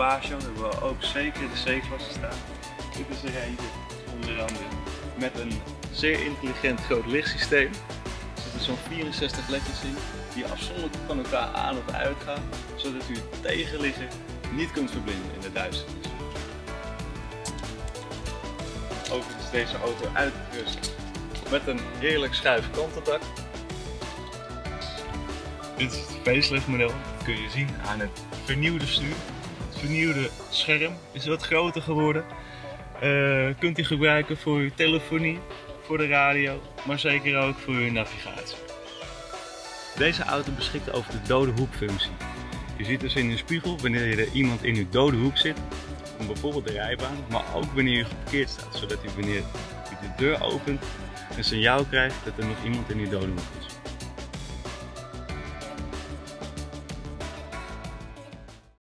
Passion hebben we ook zeker de C-klasse staan. Dit is er eentje onder andere met een zeer intelligent groot lichtsysteem. Er zitten zo'n 64 ledjes in die afzonderlijk van elkaar aan of uitgaan, zodat u het tegenligger niet kunt verblinden in de duisternis. Overigens is deze auto uitgerust met een heerlijk schuif kanteldak. Dit is het facelift model, dat kun je zien aan het vernieuwde stuur. Het vernieuwde scherm is wat groter geworden. Kunt u gebruiken voor uw telefonie, voor de radio, maar zeker ook voor uw navigatie. Deze auto beschikt over de dode hoekfunctie. Je ziet dus in uw spiegel wanneer er iemand in uw dode hoek zit, om bijvoorbeeld de rijbaan, maar ook wanneer u geparkeerd staat, zodat u wanneer u de deur opent een signaal krijgt dat er nog iemand in uw dode hoek is.